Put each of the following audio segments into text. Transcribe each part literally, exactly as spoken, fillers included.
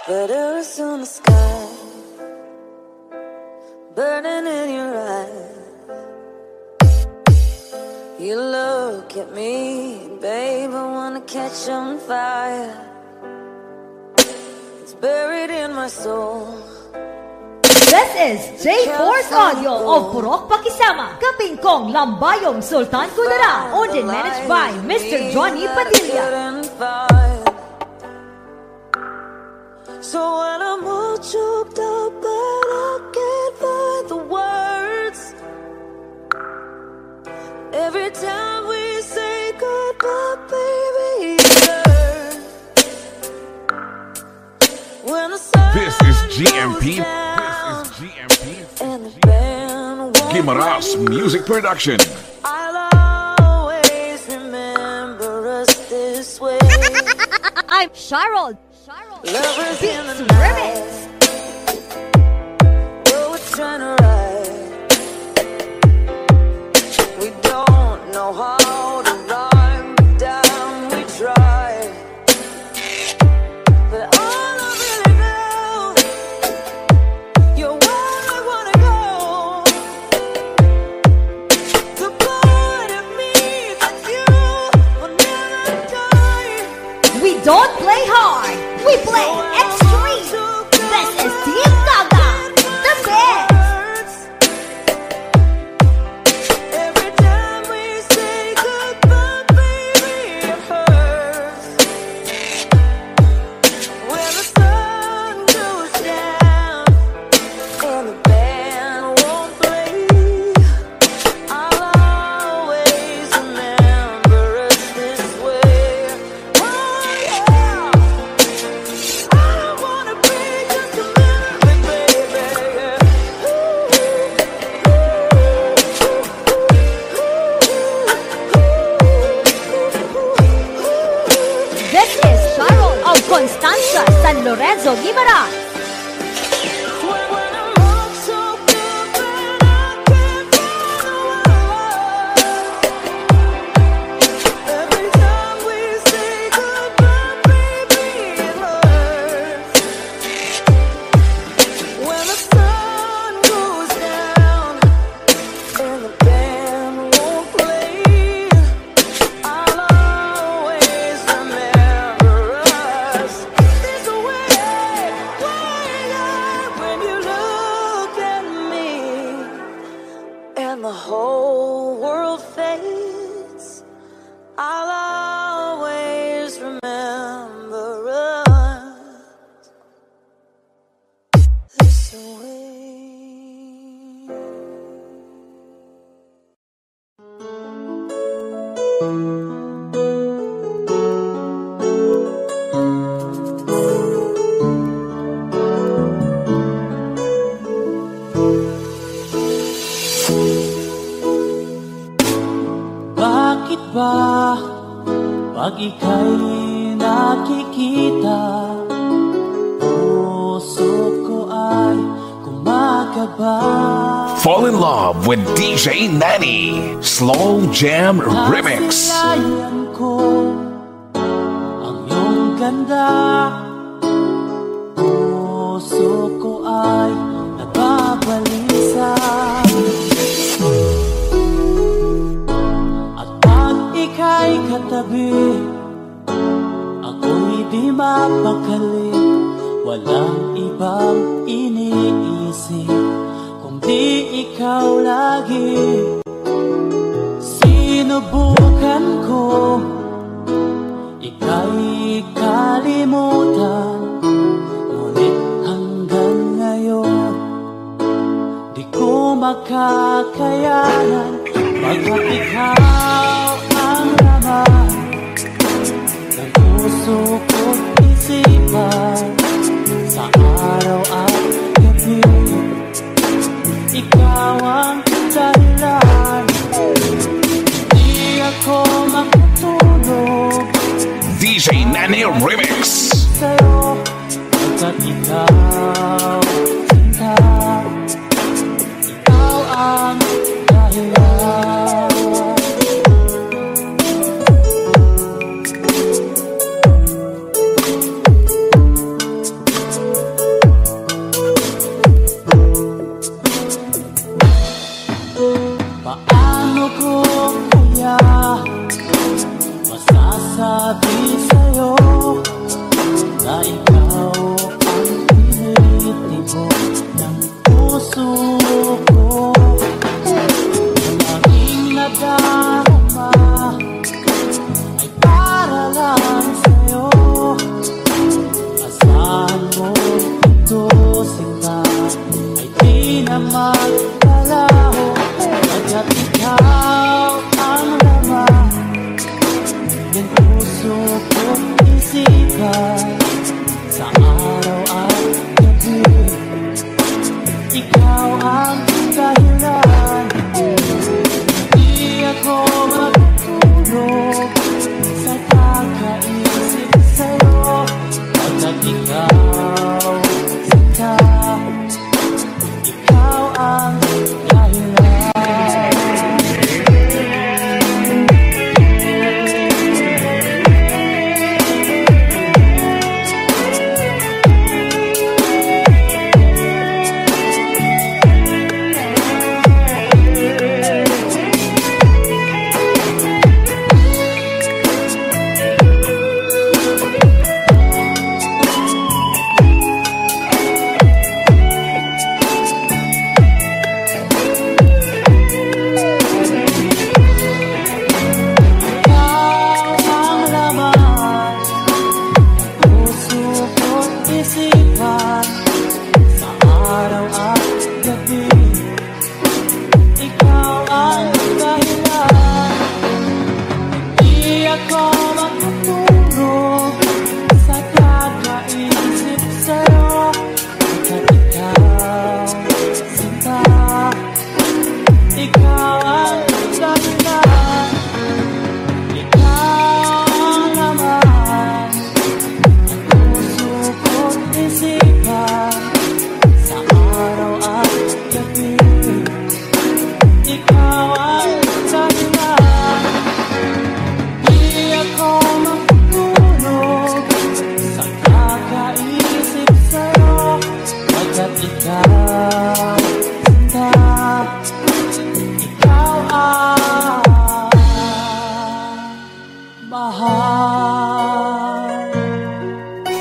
Letters on the sky, burning in your eyes. You look at me, babe, I wanna catch on fire. It's buried in my soul. This is J-Force Audio of Purok Pakisama. Kaping Kong Lambayong Sultan Kudara. Owned and managed by Mister Johnny Padilla. So when I'm all choked up but I can't find the words, every time we say goodbye, baby, it hurts. When the sun This is G M P. down, This is G M P. and the band won't Gimaras play, Music Production. I'll always remember us this way. I'm Sharon. Lovers in the Beats night, Remix. poets trying to write. We don't know how to rhyme, but damn, we try. But all I really know, you're where I wanna go. The part of me that you will never die. We don't play hard. We play extreme. This is Team Gaga, the best. Every time we say goodbye, baby, it hurts. When the sun goes down and the band won't play, I'll always remember us this way. Oh yeah. I don't wanna be just a memory, baby. This is Sharon of Constanza, San Lorenzo, Guimaras. When when I'm all choked up and I can't find the words, every time we say goodbye, baby, it hurts. When the sun goes down and the band won't play, I'll always remember us this way, way, when you look at me and the whole world fades, I'll always remember us this way. Bakit ba pag ika'y nakikita, puso ko ay kumakaba? Fall in love with D J Nanny. Slow Jam Remix. Nasilayan ko ang iyong ganda, puso ko ay nababalisa. At pag ika'y katabi, ako'y di mapakali. Walang ibang iniisip kundi ikaw lagi. Sinubukan ko ika'y kalimutan, ngunit hanggang ngayon di ko makakayanan. Pagkat ikaw ang laman ng puso ko't isipan, sa araw at gabi ikaw ang dahilan. Di ako makatulog D J Nanny Remix. sa'yo, pagkat ikaw sinta, ikaw ang dahilan.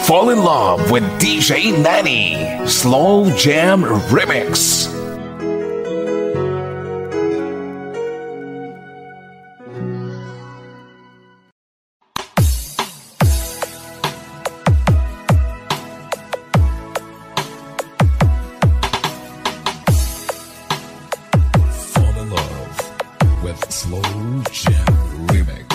Fall in Love with D J Nanny. Slow Jam Remix. Fall in Love with Slow Jam Remix.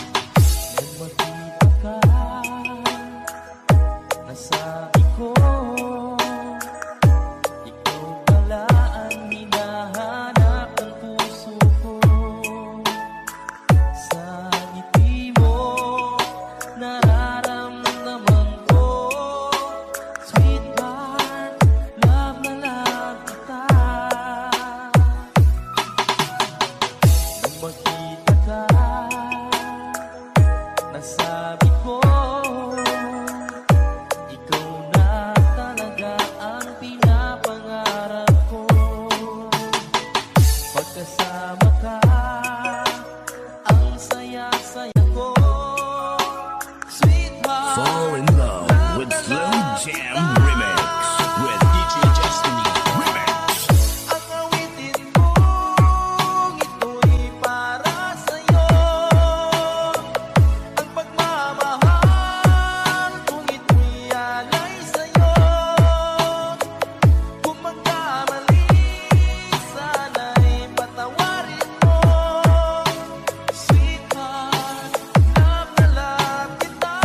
Fall in Love with Slow Jam Remix with D J Destiny Remix. Ang awitin mong ito'y para sa'yo. Ang pagmamahal kung ito'y alay sa'yo. Kung magkamali, sana'y patawarin mo. Sweetheart, love na love kita.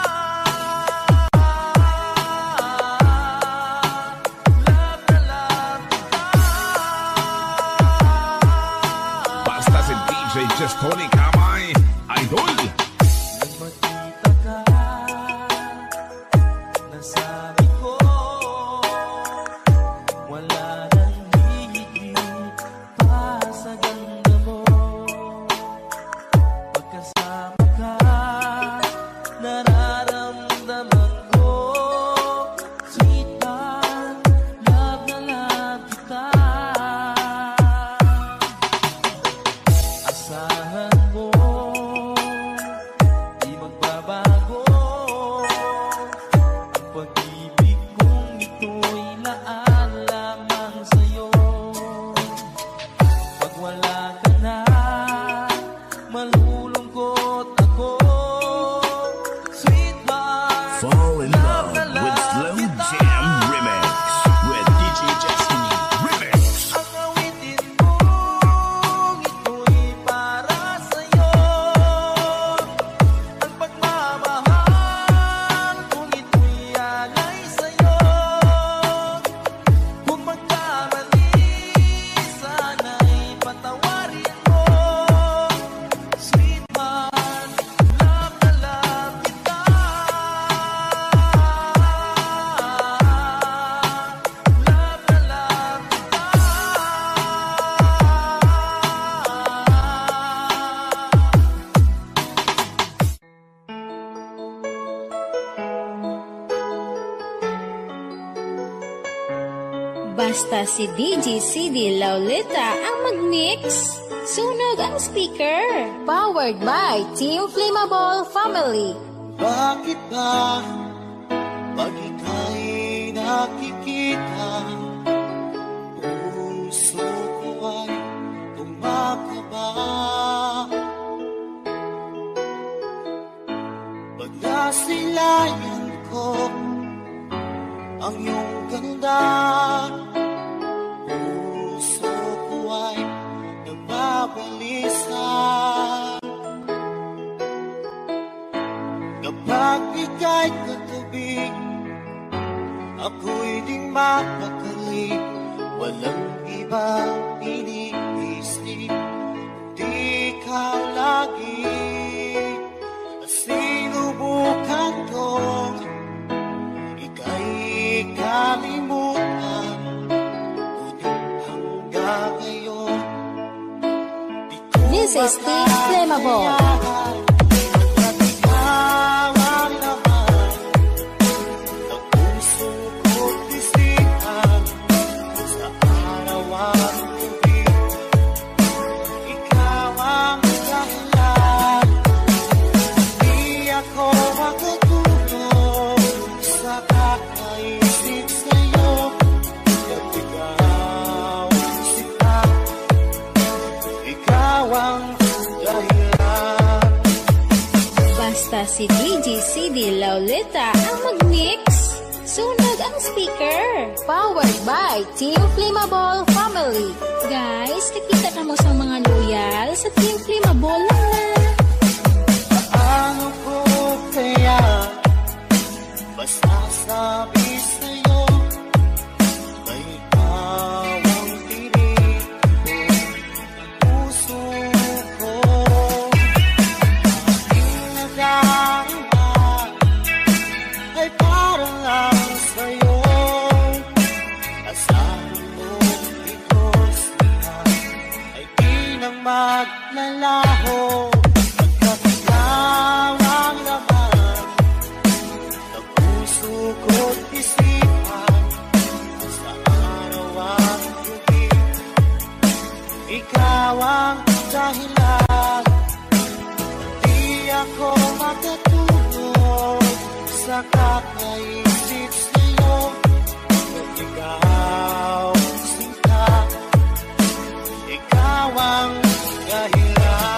Basta si D J Just Tony Kamay, idol. Nang makita ka, nasabi ko, wala nang hihigit pa sa ganda mo. Pagkasama ka, nararamdaman ko, sweetheart, love na love kita. Asahan mo, di magbabago. Ang pag-ibig kong ito'y laan lamang sa'yo. Pag wala ka na, malulungkot ako. Sweetheart, Fall in love Love na with love Slow kita. Jam Remix with D J Destiny Remix. Ang awitin mong ito'y para sa'yo. Ang pagmamahal kung ito'y alay sa'yo. Kung magkamali, sana'y patawarin mo. Sweetheart, love na love kita. Love na love kita. Basta si D J C D Laulita ang mag-mix. Sunog ang speaker. Powered by Team Flammable Family. Bakit ba pag ika'y nakikita, puso ko ay tumakaba? Pag nasilayan ko ang iyong ganda, puso ko ay nababalisa. Kapag ika'y katabi, ako'y di mapakali. Walang iba iniisip, di ikaw lagi. Sinubukan kong ika'y kalimutan, ngunit hanggang ngayon di ko This is Team Flammable. makayanan. At ikaw ang laman ng puso ko't isipan. Sa araw at gabi, ikaw ang dahilan. Di ako makatulog D Laulita ang mag-mix. Sunog ang speaker. Powered by Team Flammable Family. Guys, nakita na mo sa mga loyal sa Team Flammable na. Paano ko kaya masasabi sa'yo na ikaw ang tinig ng puso ko? Aking nagdarama ay parang lang sa'yo. Asahan mo'ng ikos niya ay di nang maglalaho. Pagkakilawang laman ng puso ko't isipan sa araw at gabi, ikaw ang dahilan. Di ako makatulog sa kakaisip sa'yo. At ikaw sinta, ikaw ang dahilan.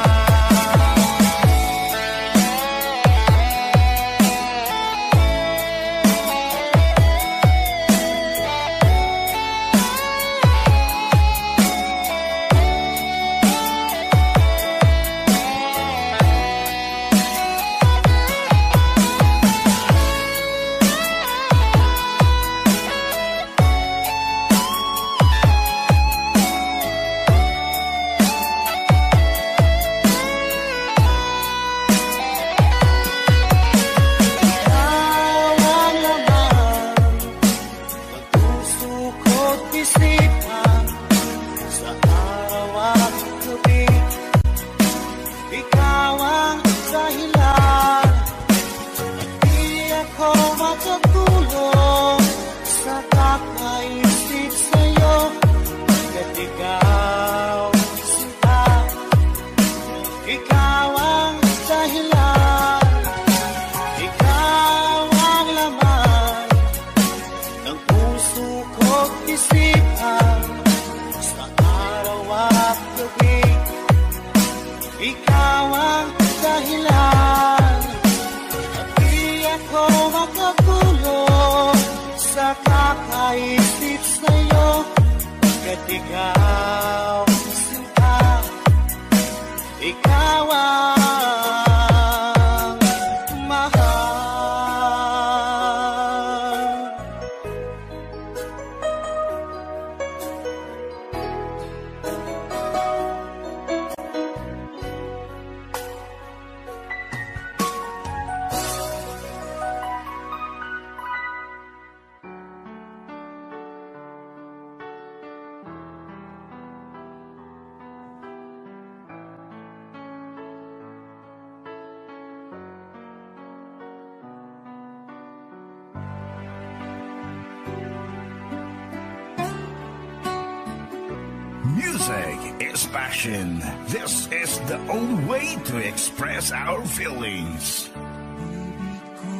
Music is passion. This is the only way to express our feelings. Baby ko,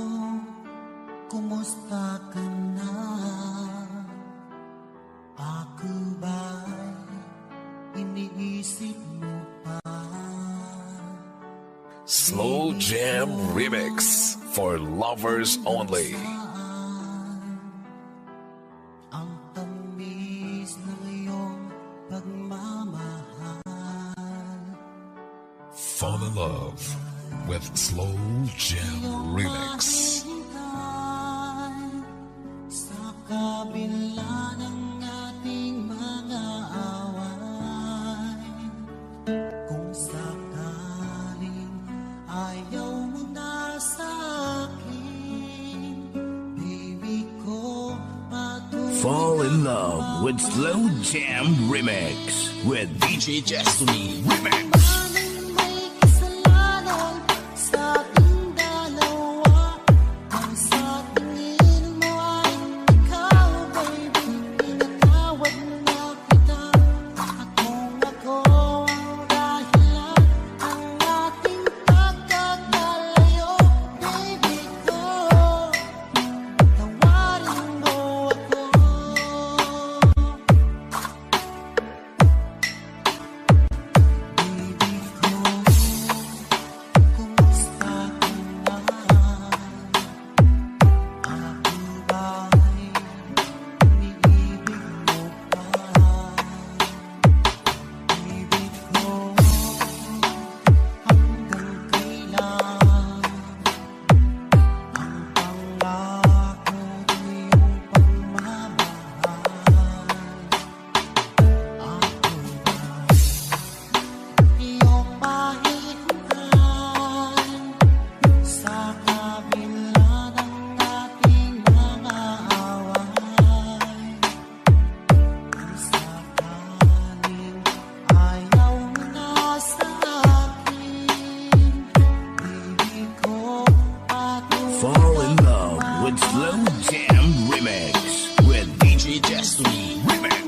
kumusta ka na? Ako ba'y iniisip mo pa? Slow Jam Remix for lovers only. Fall in love with Slow Jam Remix. Sa kabila ng ating mga away, kung sakaling ayaw mo na sa akin, baby ko, matuloy. Fall in love with Slow Jam Remix with D J Destiny Remix. Baby with Slow Jam Remix with D J Destiny Remix.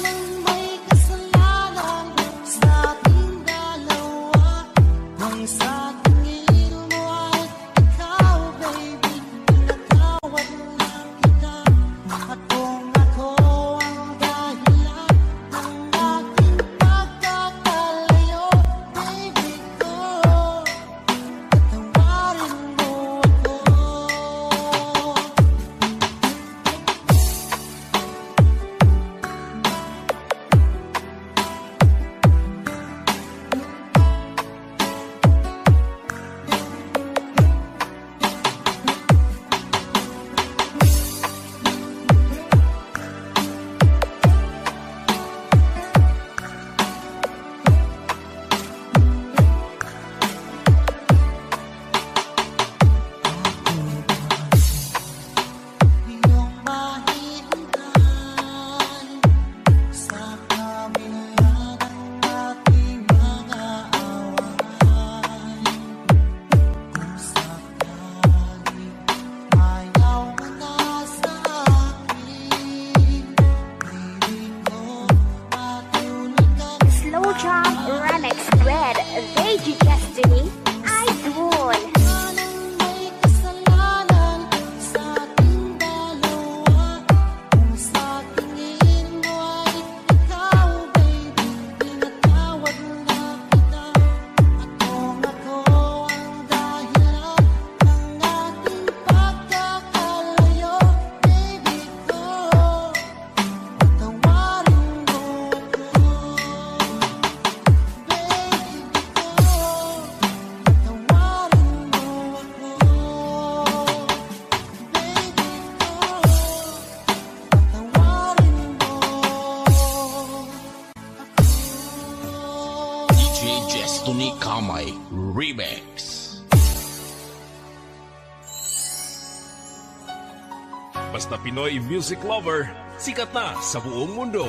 Basta Pinoy music lover, sikat na sa buong mundo.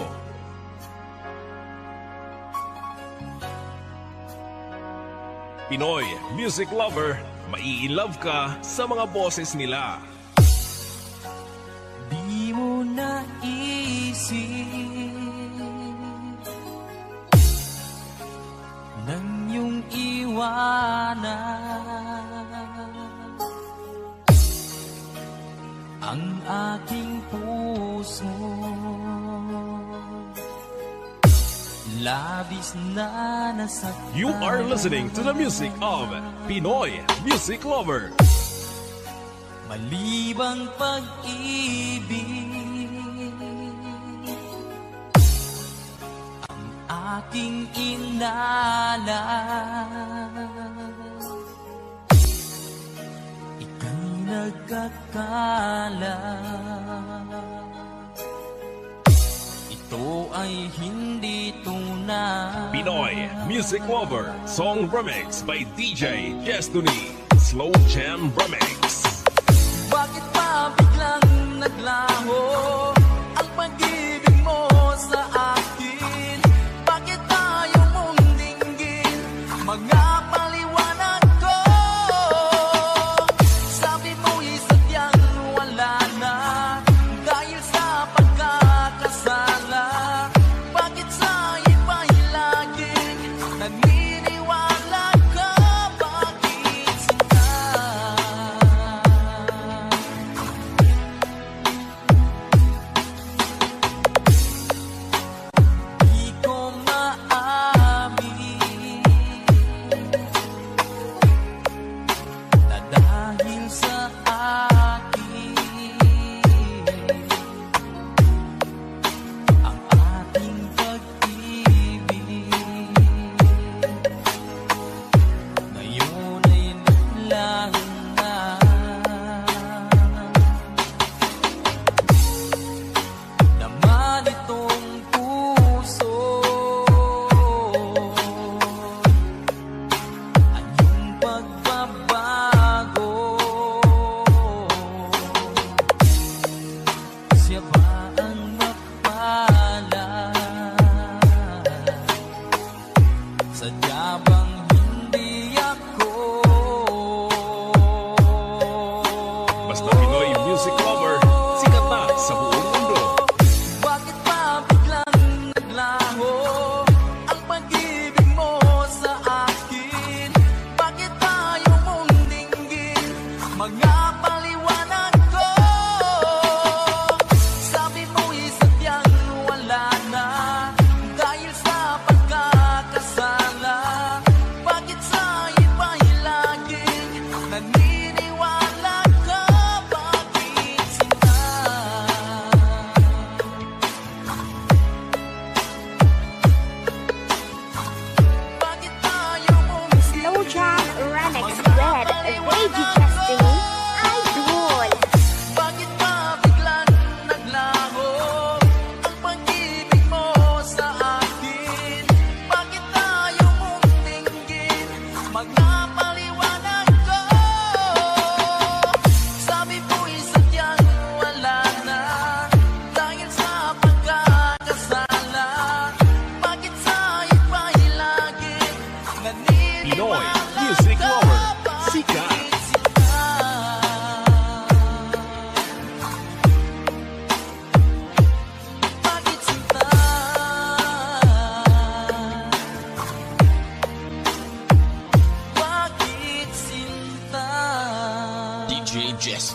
Pinoy music lover, mai-love ka sa mga boses nila. Di mo naisip nang iyong iwanan ang aking puso, labis na nasaktan. You are listening to the music of Pinoy music lover. Malibang pag-ibig ang aking inalay, nagkakala ito ay hindi tunay. Pinoy music lover song remix by D J Destiny Slow Jam Remix. Bakit pa biglang naglaho ang pag-ibig mo sa akin? Bakit tayo mong dinggin mga paliwanag ko? Sabi mo isadyang wala na dahil sa pagkakasala. Bakit sa iba'y laging naniniwala ka? Bakit sila?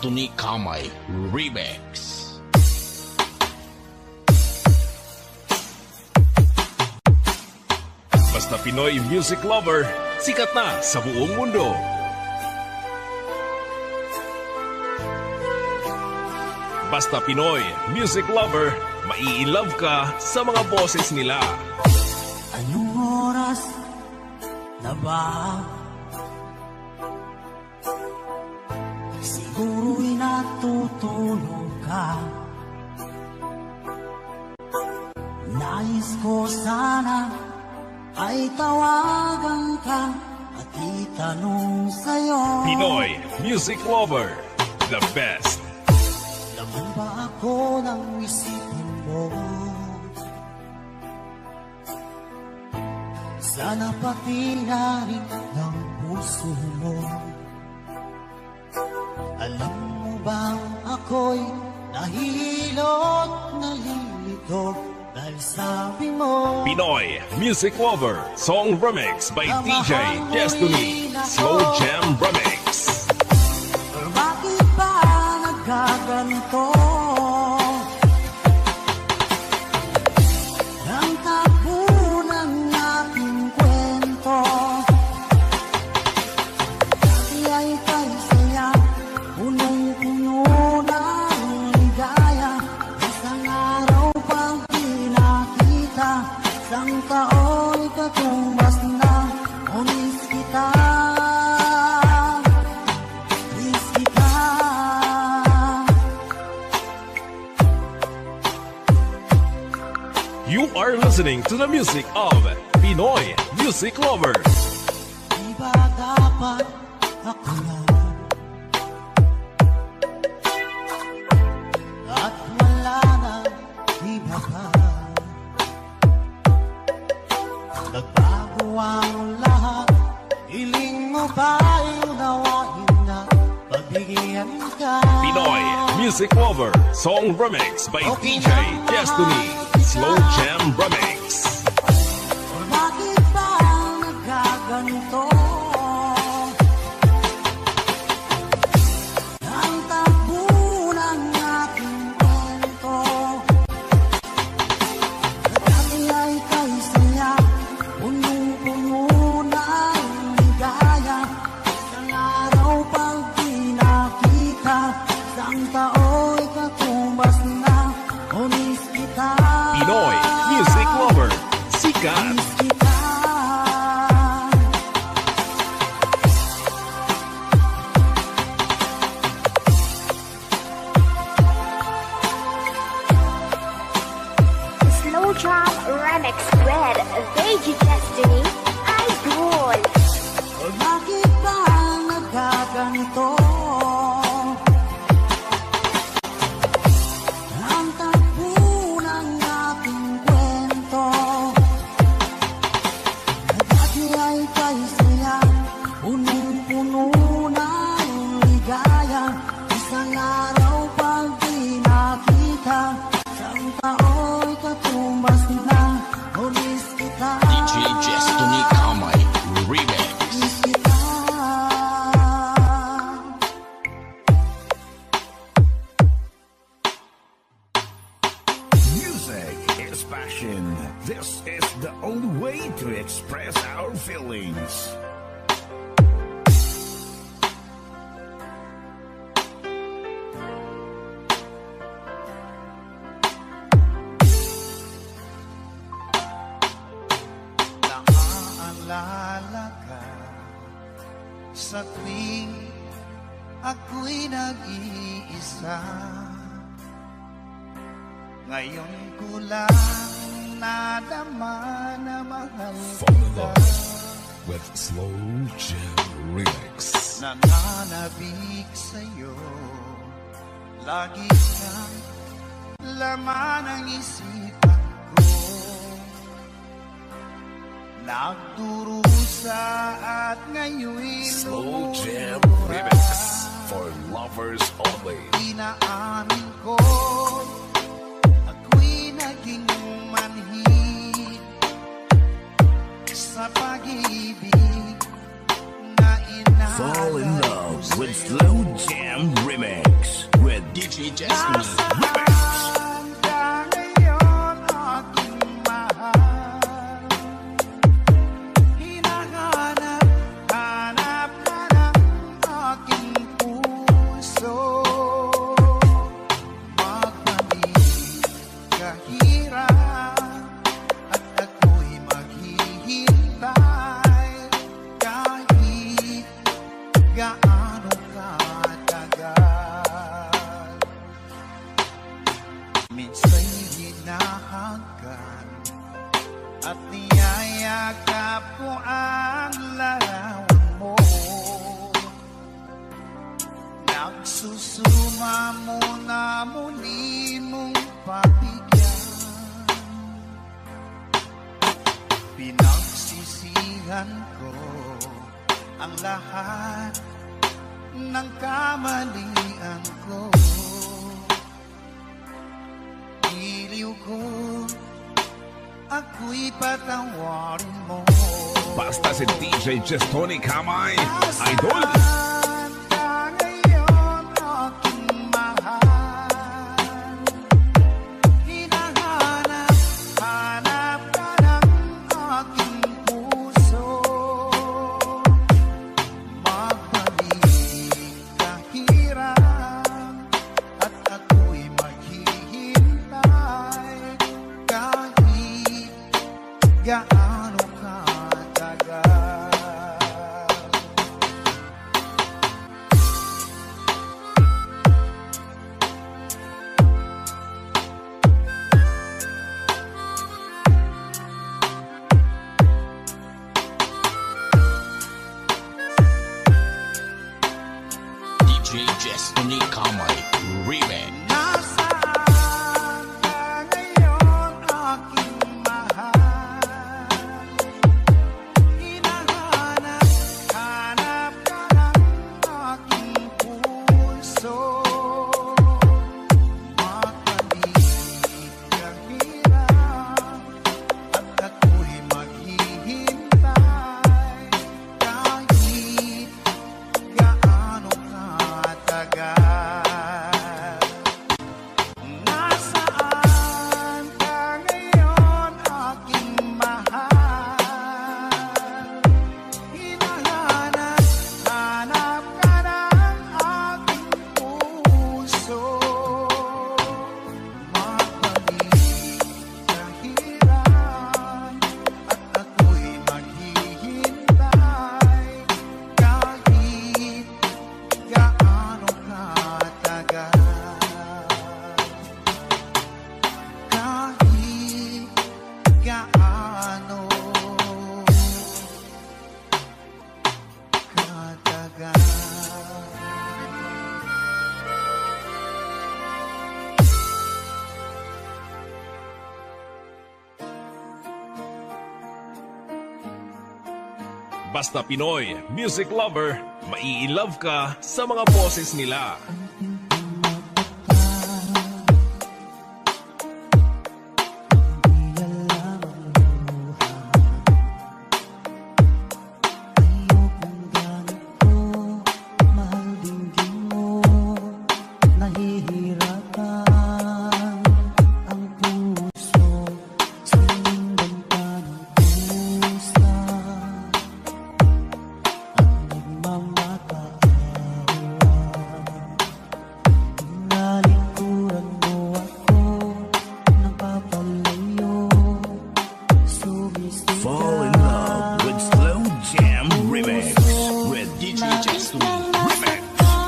Destiny Kamay Remix. Basta Pinoy music lover, sikat na sa buong mundo. Basta Pinoy music lover, mai-love ka sa mga boses nila. Anong oras na ba? Siguro'y natutulog ka. Nais ko sana ay tawagan ka at itanong sa'yo, Pinoy music lover, the best. laman ba ako ng isipin mo? Sana pati na rin ng puso mo. Alam mo bang ako'y nahihilot, nalilito dahil sabi mo, Pinoy music lover, song remix by D J Destiny, Slow Jam Remix. bakit ba nagkaganto? Ang takbo ng aking kwento, dati ay kay saya, punong-puno ng ligaya. Isang araw pang pinakita, isang taon katumbas na, unis kita. You are listening to the music of Pinoy music lover. Di ba dapat ako na at wala na iba pa? Nagbago ang lahat, hiling mo ba'y unawain na pagbigyan ka? Pinoy music lover, song remix by D J Destiny, Slow Jam Remix. Bakit ba nagkaganto? Ang takbo ng aking kwento, dati ay kay saya, punong-puno ng ligaya. Isang araw pag pinakita, isang tao'y katumbas na, unis kita. Pinoy music lover, sikat. Unis kita. Slow Jam Remix with D J Destiny, Idol. Bakit ba nagkaganito? Ang takbo ng aking kwento, dati ay kay saya, punong-puno ng ligaya. Isang araw pag pinakita, isang tao'y katumbas na, ulis kita. D J Destiny Kamay Remix. Ulis kita. Music is passion. This is the only way to express our feelings. Naaalala ka sa tuwing ako'y nag-iisa. Ngayon ko lang nadama na mahal Fall in kita. love with Slow Jam Remix. Nananabik sa'yo, lagi kang laman ang isipan ko. Nagdurusa at ngayon'y Slow Jam lumura. Remix for lovers only. Inaamin ko, ako'y naging manhid sa pag-ibig na inalay Fall in love ko with sa'yo. Slow Jam Remix. J Destiny. Nasaan ka ngayon, aking mahal? Hinahanap, hanap ka ng aking puso. Magmamig kahirap at ako'y maghihintay kahit gaano katagal. Minsan'y hinahanggan at niyayakap ko ang larawan mo. Nagsusuma mo na muli mong pagbigyan. Pinagsisihan ko ang lahat ng kamalian ko. Iliw ko, ako'y patawarin mo. Basta si D J Jestoni Kamay, idol. Nasaan ka ngayon, aking mahal? Hinahanap, hanap ka ng aking puso. Magbalik kahirap at ako'y maghihintay kahit gaano katagal. D J Destiny Kamay Remix. Nasaan ka ngayon, aking mahal? Hinahanap, hanap ka ng aking puso. Magpalig kahirap at ako'y maghihintay kahit gaano katagal. Nasaan ka ngayon, aking mahal? Hinahanap, hanap ka ng aking puso. Magpalig kahirap at ako'y maghihintay kahit gaano katagal. Kahit gaano katagal. Basta Pinoy Music Lover, mai-love ka sa mga boses nila. Fall in love with Slow Jam Remix with D J Destiny Remix.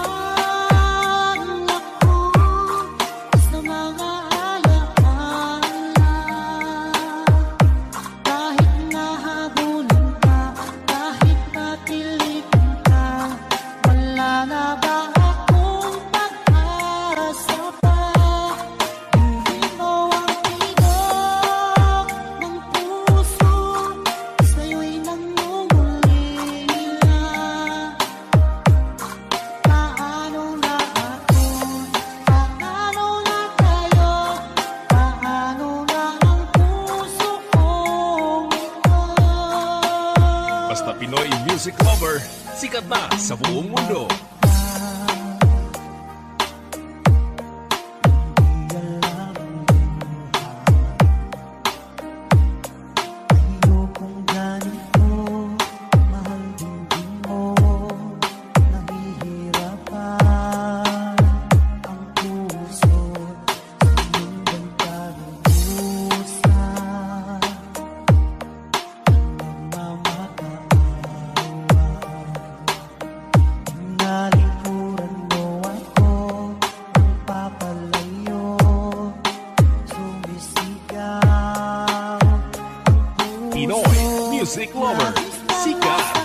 Pinoy Music Lover, sikat na sa buong mundo. music lover, sikat.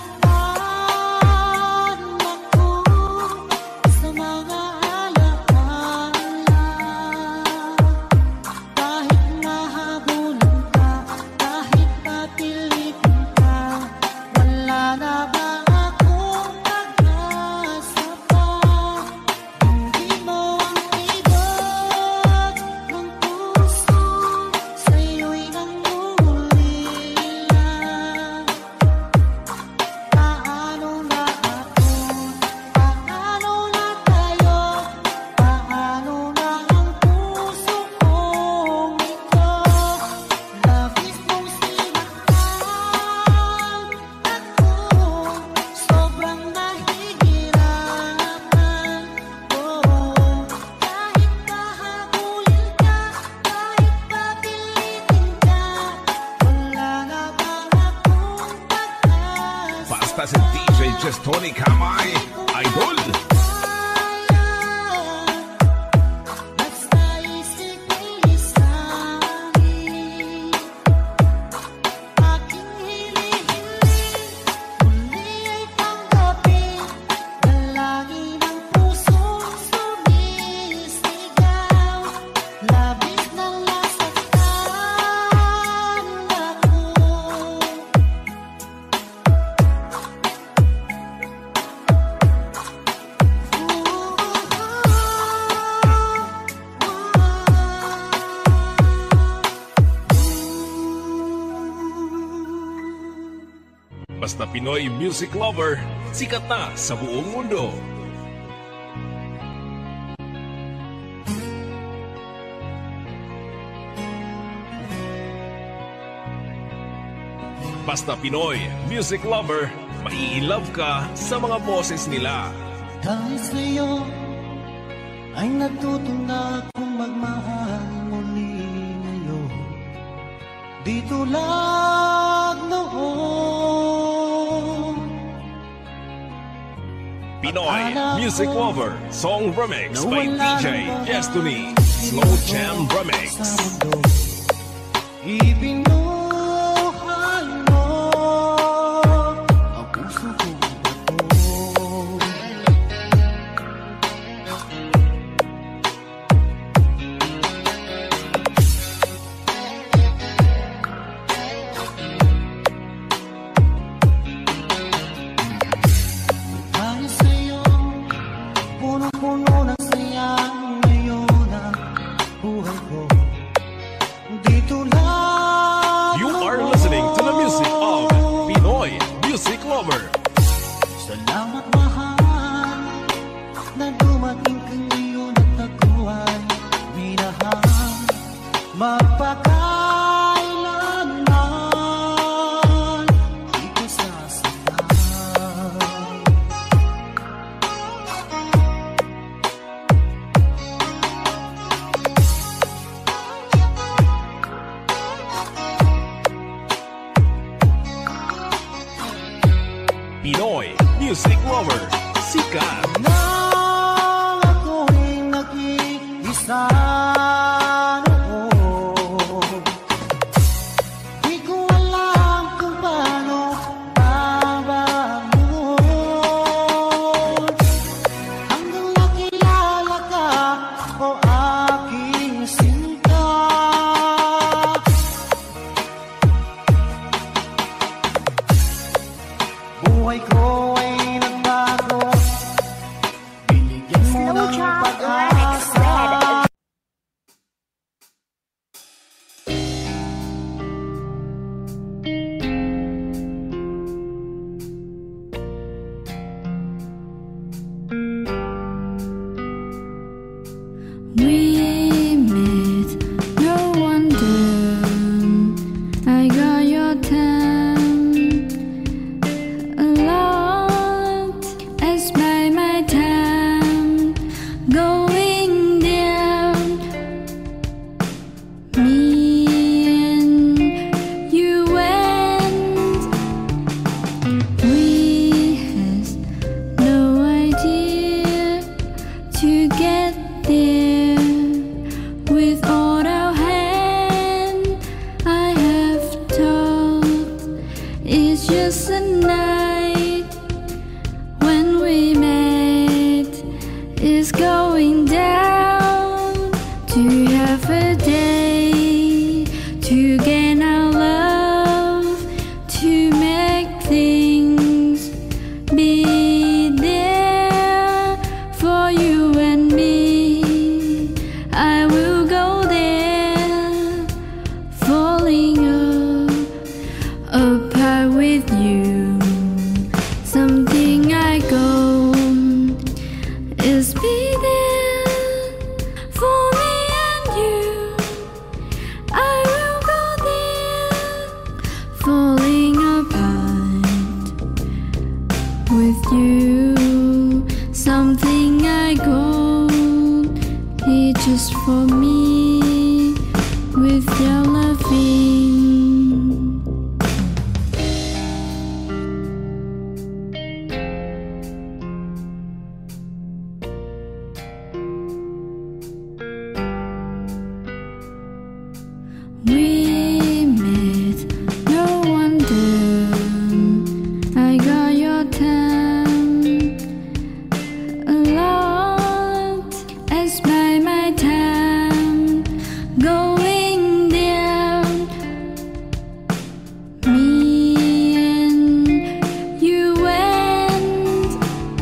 Basta si D J Jestoni Kamay, idol. Basta Pinoy music lover, sikat na sa buong mundo. Basta Pinoy music lover, mai-love ka sa mga boses nila. Dahil sa'yo ay natuto na akong magmahal muli ngayon. Di tulad noon. Pinoy music lover, song remix by D J Jestoni, Slow Jam Remix. Ibinuhay mo ang puso ko Salamat mahal na dumating ka ngayon at ako ay minahal magpakailanman di ko sasaktan. Pinoy music lover, sikat. Nang ako'y nag-iisa noon, di ko alam kung paano babangon. Hanggang nakilala ka, o aking sinta. Buhay ko ay nagbago, binigyan mo ng pag-asa. We met, no wonder I got your time. A lot as by my time going down. Me and you went. We had no idea to get there. to have a day to gain our love, to make things be there for you and me. I will go there, falling up, apart with you. Something I go is be there for me and you. I will go there, falling apart with you. Something I go is just for me with your loving. We met, no wonder I got your time. A lot as by my time going down. Me and you went.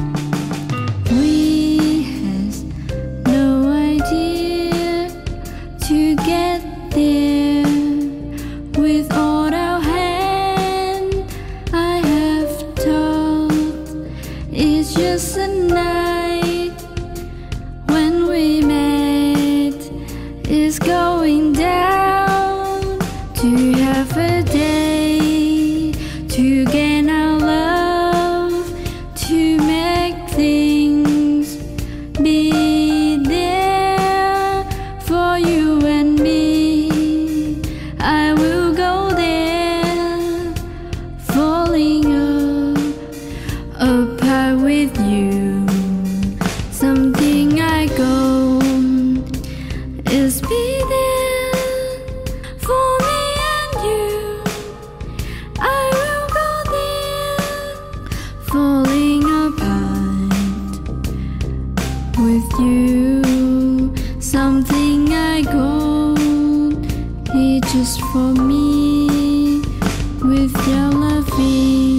We has no idea to get there with all our hand. I have thought it's just a night when we met. It's going down to have a day to gain our love, to make things be there for you and me. I will go there, falling up, apart with you. Something I go is be there for me and you. I will go there, falling apart with you. Something I go is just for me with your loving.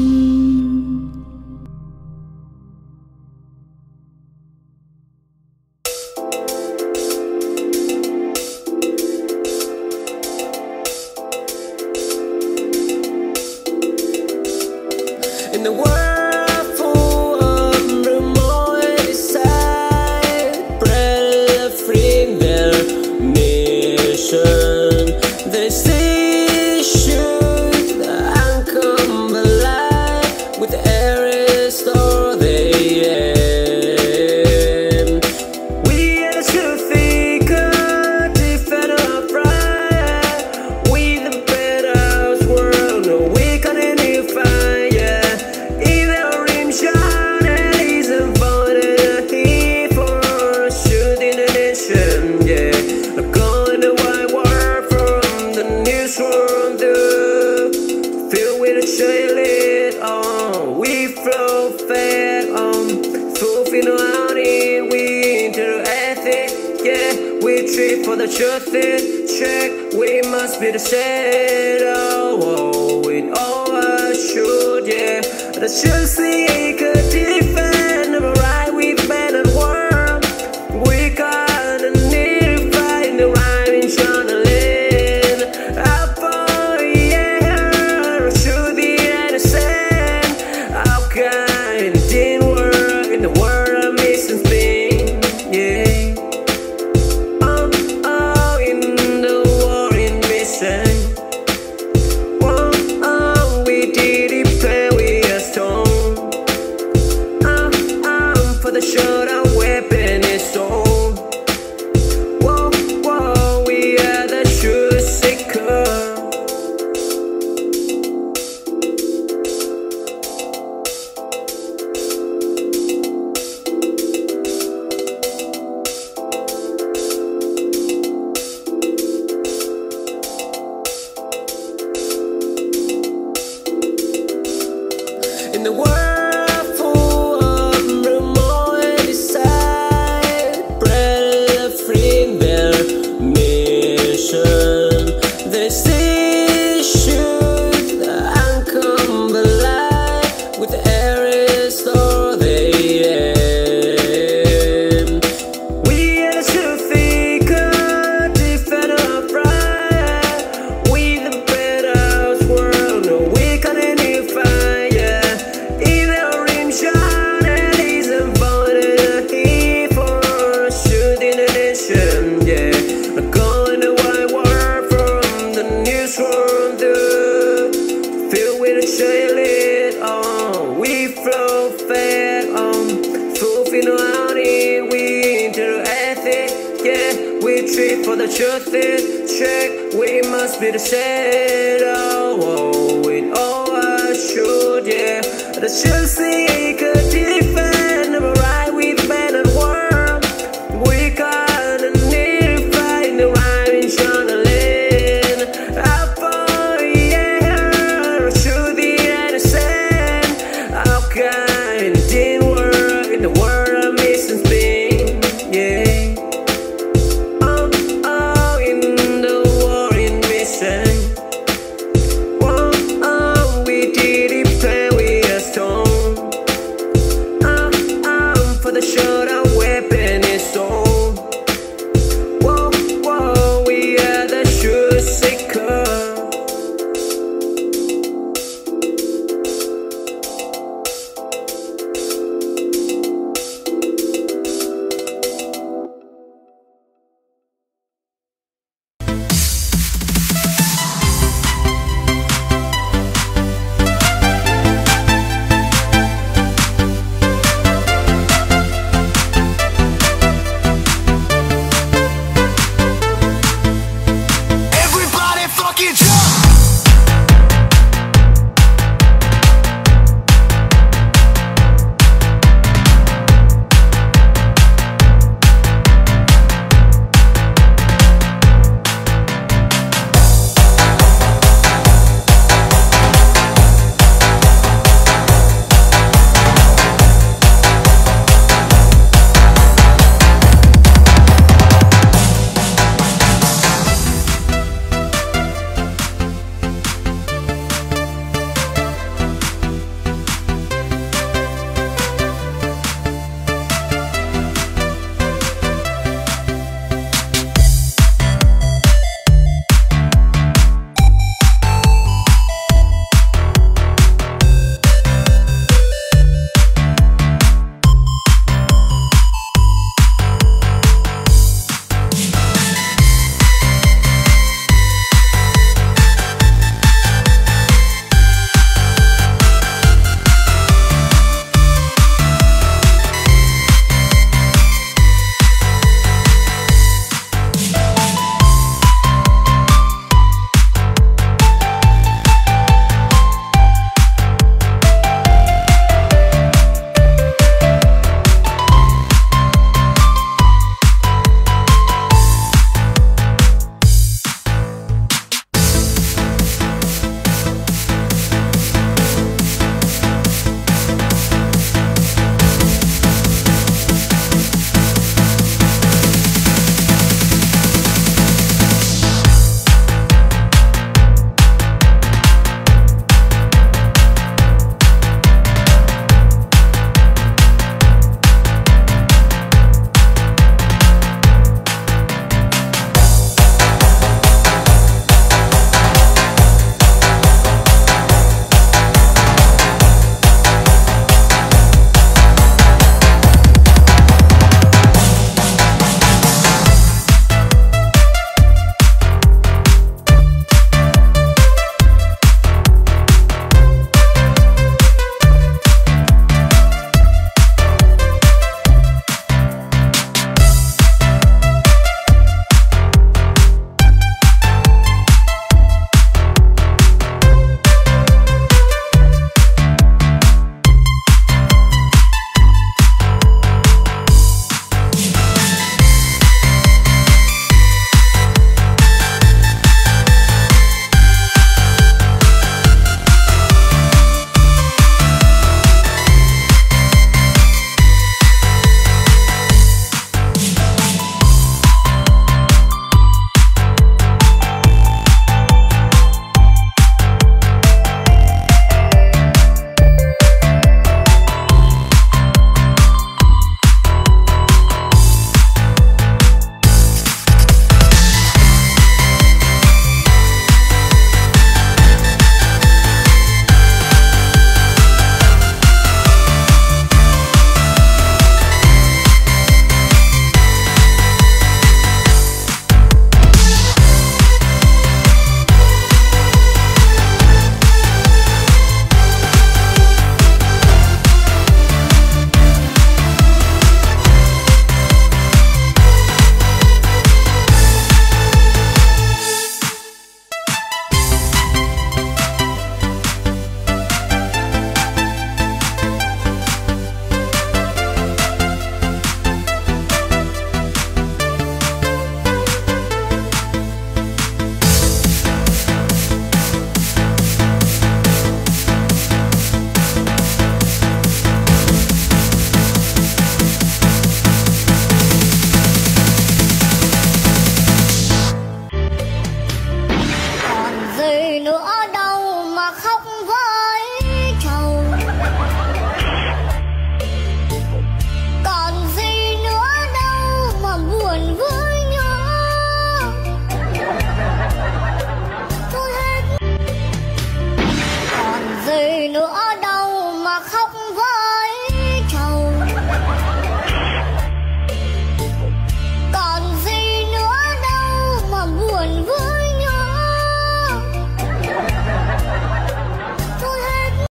In the world full of remote desire, spread a free their nation. They say should the come alive with the air store they aim. We are to think of defend our pride. We the better world, no we can unify. For the truth is check, we must be the shadow. Oh, with all our should, yeah. The should see could defend the right we better world. We gotta need to find the right in channeling. Up for yeah, should be innocent. How can it didn't work in the world of missing things, yeah. Oh, we did it play, we are strong. we treat for the truth is check. We must be the same. Oh, oh, with all I should, yeah. The should seek.